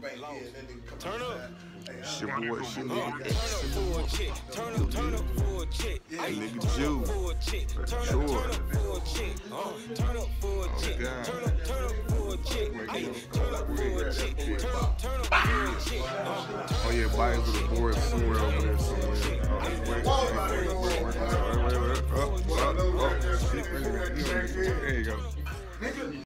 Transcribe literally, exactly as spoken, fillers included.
Turn up. It's your boy, shit, nigga. Turn up for a chick. Turn up, turn up for a chick. Hey, nigga, Jew. For a chick. Turn up, Sure. turn up for a chick. Uh, turn up for a chick. God. Turn up, turn up for a chick. Hey, turn up for a chick. Turn up, turn up for a chick. Uh, Oh yeah, Biden's with a board somewhere over there somewhere. Oh, wait, wait, wait, wait, wait, wait, wait, wait, wait. Up, up, up. There you go.